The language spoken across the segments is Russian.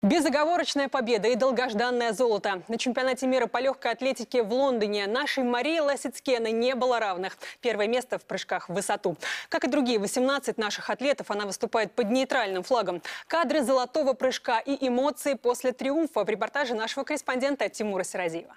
Безоговорочная победа и долгожданное золото. На чемпионате мира по легкой атлетике в Лондоне нашей Марии Ласицкене не было равных. Первое место в прыжках в высоту. Как и другие 18 наших атлетов, она выступает под нейтральным флагом. Кадры золотого прыжка и эмоции после триумфа в репортаже нашего корреспондента Тимура Сиразиева.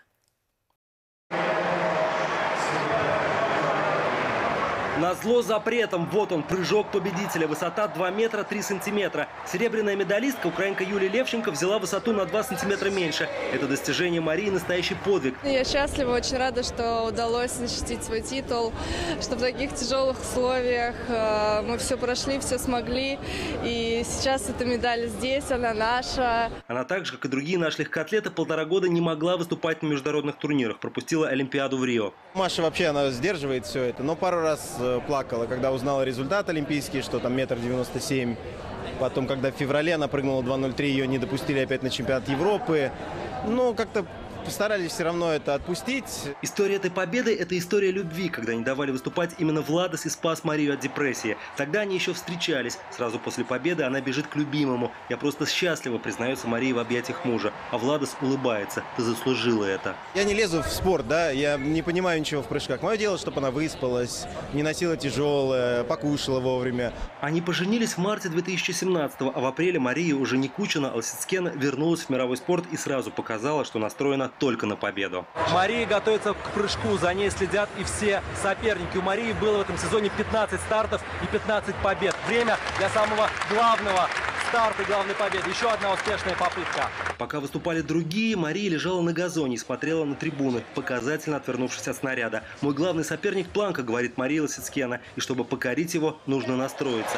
Назло запретом. Вот он, прыжок победителя. Высота 2 метра 3 сантиметра. Серебряная медалистка, украинка Юлия Левченко, взяла высоту на 2 сантиметра меньше. Это достижение Марии настоящий подвиг. Я счастлива, очень рада, что удалось защитить свой титул, что в таких тяжелых условиях мы все прошли, все смогли. И сейчас эта медаль здесь, она наша. Она так же, как и другие наши легкоатлеты, 1,5 года не могла выступать на международных турнирах. Пропустила Олимпиаду в Рио. Маша вообще, она сдерживает все это, но пару раз плакала, когда узнала результат олимпийский, что там 1,97 м. Потом, когда в феврале она прыгнула 2,03, ее не допустили опять на чемпионат Европы. Но как-то постарались все равно это отпустить. История этой победы – это история любви, когда не давали выступать именно Владос и спас Марию от депрессии. Тогда они еще встречались. Сразу после победы она бежит к любимому. «Я просто счастлива», признается Мария в объятиях мужа. А Владос улыбается. «Ты заслужила это». Я не лезу в спорт, да, я не понимаю ничего в прыжках. Мое дело, чтобы она выспалась, не носила тяжелое, покушала вовремя. Они поженились в марте 2017-го, а в апреле Мария уже не Кучина, а Ласицкене вернулась в мировой спорт и сразу показала, что настроена только на победу. Мария готовится к прыжку, за ней следят и все соперники. У Марии было в этом сезоне 15 стартов и 15 побед. Время для самого главного старта и главной победы. Еще одна успешная попытка. Пока выступали другие, Мария лежала на газоне и смотрела на трибуны, показательно отвернувшись от снаряда. «Мой главный соперник Планка», говорит Мария Ласицкене, и чтобы покорить его, нужно настроиться.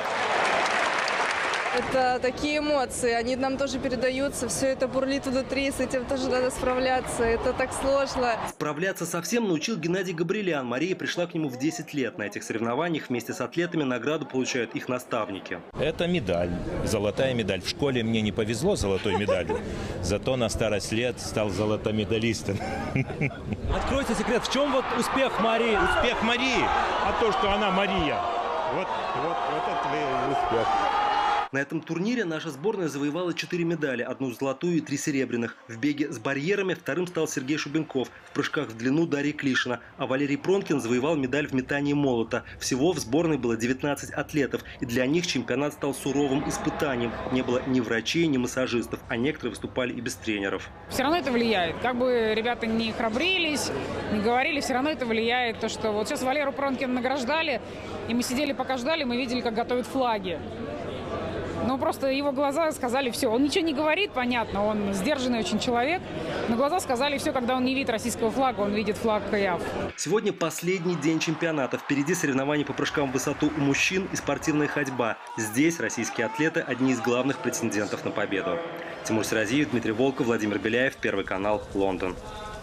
Это такие эмоции, они нам тоже передаются, все это бурлит внутри, с этим тоже надо справляться, это так сложно. Справляться совсем научил Геннадий Габриэлян. Мария пришла к нему в 10 лет. На этих соревнованиях вместе с атлетами награду получают их наставники. Это медаль, золотая медаль. В школе мне не повезло с золотой медалью, зато на старость лет стал золотомедалистом. Откройте секрет, в чем вот успех Марии? Успех Марии, а то, что она Мария. Вот это успех. На этом турнире наша сборная завоевала 4 медали, 1 золотую и 3 серебряных. В беге с барьерами вторым стал Сергей Шубенков, в прыжках в длину Дарья Клишина, а Валерий Пронкин завоевал медаль в метании молота. Всего в сборной было 19 атлетов, и для них чемпионат стал суровым испытанием. Не было ни врачей, ни массажистов, а некоторые выступали и без тренеров. Все равно это влияет. Как бы ребята не храбрились, не говорили, все равно это влияет. То, что вот сейчас Валеру Пронкина награждали, и мы сидели, пока ждали, мы видели, как готовят флаги. Ну, просто его глаза сказали все. Он ничего не говорит, понятно, он сдержанный очень человек. Но глаза сказали все, когда он не видит российского флага, он видит флаг КАЯФ. Сегодня последний день чемпионата. Впереди соревнования по прыжкам в высоту у мужчин и спортивная ходьба. Здесь российские атлеты – одни из главных претендентов на победу. Тимур Сиразиев, Дмитрий Волков, Владимир Беляев, Первый канал, Лондон.